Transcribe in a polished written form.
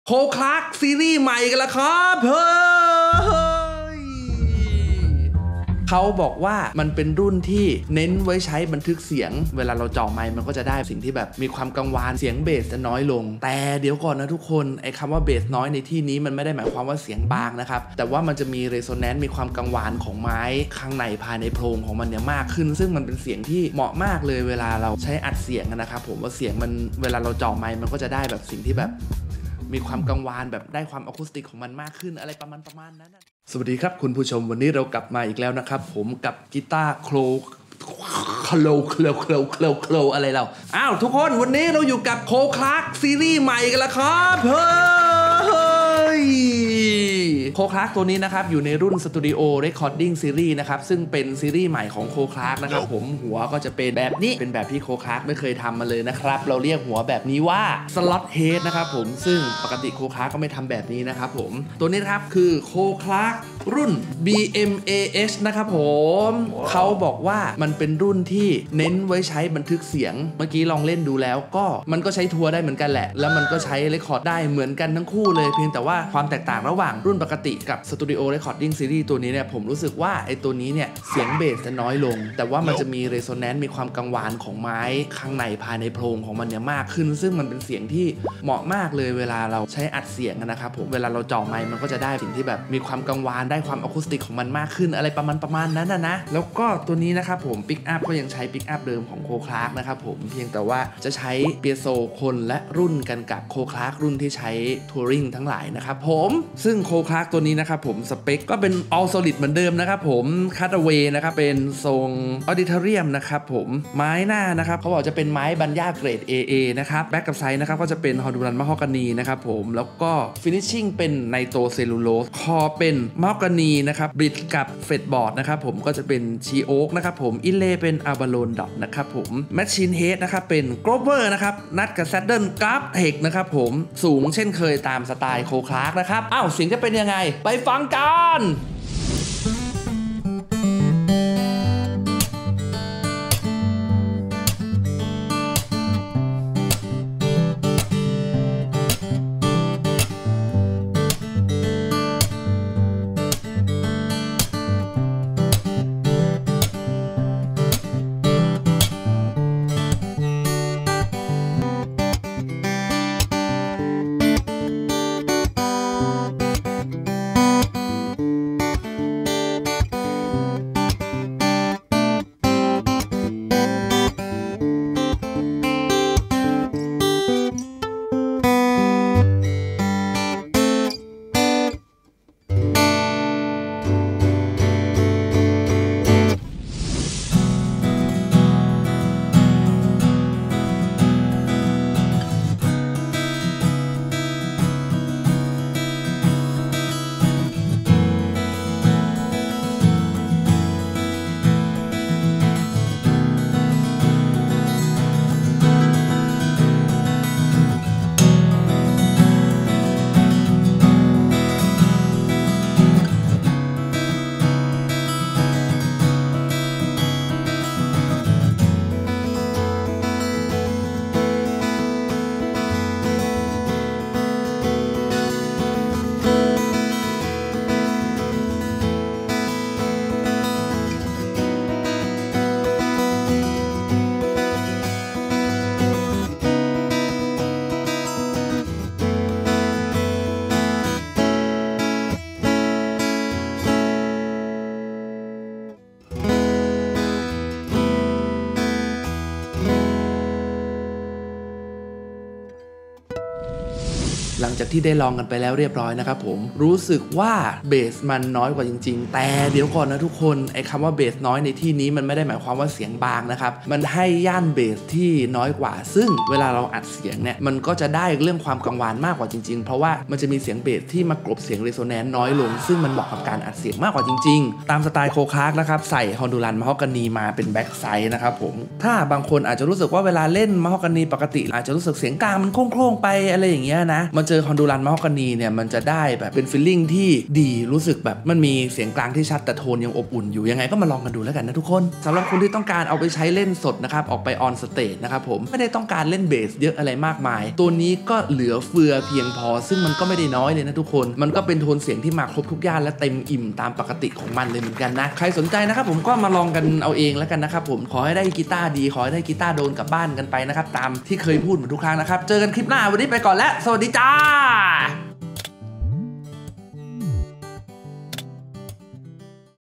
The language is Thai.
โคคลาร์กซีรีส์ใหม่กันแล้วครับเฮ้ยเขาบอกว่ามันเป็นรุ่นที่เน้นไว้ใช้บันทึกเสียงเวลาเราจ่อไมค์มันก็จะได้สิ่งที่แบบมีความกังวานเสียงเบสจะน้อยลงแต่เดี๋ยวก่อนนะทุกคนไอ้คำว่าเบสน้อยในที่นี้มันไม่ได้หมายความว่าเสียงบางนะครับแต่ว่ามันจะมีเรโซแนนซ์มีความกังวานของไม้ข้างในภายในโพรงของมันเนี่ยมากขึ้นซึ่งมันเป็นเสียงที่เหมาะมากเลยเวลาเราใช้อัดเสียงนะครับผมว่าเสียงมันเวลาเราจ่อไมค์มันก็จะได้แบบสิ่งที่แบบมีความกังวานแบบได้ความอะคูสติกของมันมากขึ้นอะไรประมาณนั้นสวัสดีครับคุณผู้ชมวันนี้เรากลับมาอีกแล้วนะครับผมกับกีตาร์โคลอะไรเราอ้าวทุกคนวันนี้เราอยู่กับโคคลาร์กซีรีส์ใหม่กันแล้วครับเฮ้ยโคคลาร์กตัวนี้นะครับอยู่ในรุ่นสตูดิโอเรคคอร์ดิ้งซีรีส์นะครับซึ่งเป็นซีรีส์ใหม่ของโคคลาร์กนะครับผมหัวก็จะเป็นแบบนี้เป็นแบบที่โคคลาร์กไม่เคยทำมาเลยนะครับเราเรียกหัวแบบนี้ว่าสล็อตเฮดนะครับผมซึ่งปกติโคคลาร์กก็ไม่ทำแบบนี้นะครับผมตัวนี้นะครับคือโคคลาร์กรุ่น BMAH นะครับผมเขาบอกว่ามันเป็นรุ่นที่เน้นไว้ใช้บันทึกเสียงเมื่อกี้ลองเล่นดูแล้วก็มันก็ใช้ทัวร์ได้เหมือนกันแหละแล้วมันก็ใช้เรคคอร์ดได้เหมือนกันทั้งคู่เลยเพียงแต่ว่าความแตกต่างระหว่างรุ่นปกติกับ Studio Recording Series ตัวนี้เนี่ยผมรู้สึกว่าไอ้ตัวนี้เนี่ยเสียงเบสจะน้อยลงแต่ว่ามันจะมีเรโซแนนซ์มีความกังวานของไม้ข้างในภายในโพรงของมันเนี่ยมากขึ้นซึ่งมันเป็นเสียงที่เหมาะมากเลยเวลาเราใช้อัดเสียงนะครับผมเวลาเราจ่อไมค์มันก็จะได้สิ่งที่แบบมีความกังวานได้ความอะคูสติกของมันมากขึ้นอะไรประมาณนั้นนะแล้วก็ตัวนี้นะครับผมปิกอัพก็ยังใช้ปิกอัพเดิมของโคคลาร์กนะครับผมเพียงแต่ว่าจะใช้เปียโซคนและรุ่นกันกับโคคลาร์กรุ่นที่ใช้ทัวริงทั้งหลายนะครับผมซึ่งโคคลาร์กตัวนี้นะครับผมสเปคก็เป็น all solid เหมือนเดิมนะครับผมคัตเวย์นะครับเป็นทรงออดิทอเรียมนะครับผมไม้หน้านะครับเขาบอกจะเป็นไม้บัญญาเกรด AA นะครับแบ็กกับไซด์นะครับก็จะเป็นฮอร์ดูรันมะฮอกกานีนะครับผมแล้วก็ฟินิชชิ่งเป็นไนโตรเซลลูโลสคอเป็นมะฮอกกานีนะครับบริดกับเฟดบอร์ดนะครับผมก็จะเป็นชีโอ๊กนะครับผมอินเลย์เป็นอาบาโลนดอทนะครับผมแมชชีนเฮดนะครับเป็นโกลเวอร์นะครับนัดกับแซดเดิลกราฟเทคนะครับผมสูงเช่นเคยตามสไตล์โคคลาร์กนะครับอ้าวเสียงจะเป็นยังไงไปฟังกันหลังจากที่ได้ลองกันไปแล้วเรียบร้อยนะครับผมรู้สึกว่าเบสมันน้อยกว่าจริงๆแต่เดี๋ยวก่อนนะทุกคนไอ้คำว่าเบสน้อยในที่นี้มันไม่ได้หมายความว่าเสียงบางนะครับมันให้ย่านเบสที่น้อยกว่าซึ่งเวลาเราอัดเสียงเนี่ยมันก็จะได้เรื่องความกังวานมากกว่าจริงๆเพราะว่ามันจะมีเสียงเบสที่มากลบเสียงเรโซแนนซ์น้อยลงซึ่งมันเหมาะกับการอัดเสียงมากกว่าจริงๆตามสไตล์โคคลาร์กนะครับใส่ฮอร์ดูรันมะฮอกกานีมาเป็นแบ็กไซด์นะครับผมถ้าบางคนอาจจะรู้สึกว่าเวลาเล่นมะฮอกกานีปกติอาจจะรู้สึกเสียงกลางมันโค้งๆไปอะไรอย่างเงี้ยนะมันมาเจอคอนดูรันมะฮอกกานีเนี่ยมันจะได้แบบเป็นฟีลลิ่งที่ดีรู้สึกแบบมันมีเสียงกลางที่ชัดแต่โทนยังอบอุ่นอยู่ยังไงก็มาลองกันดูแล้วกันนะทุกคนสำหรับคนที่ต้องการเอาไปใช้เล่นสดนะครับออกไปออนสเตจนะครับผมไม่ได้ต้องการเล่นเบสเยอะอะไรมากมายตัวนี้ก็เหลือเฟือเพียงพอซึ่งมันก็ไม่ได้น้อยเลยนะทุกคนมันก็เป็นโทนเสียงที่มาครบทุกย่านและเต็มอิ่มตามปกติของมันเลยเหมือนกันนะใครสนใจนะครับผมก็มาลองกันเอาเองแล้วกันนะครับผมขอให้ได้กีตาร์ดีขอให้ได้กีตาร์โดนกลับบ้านกันไปนะครับตามที่เคยพูดเหมือนทุกครั้งนะครับเจอกันคลิปหน้าวันนี้ไปก่อนแล้วสวัสดีจ้า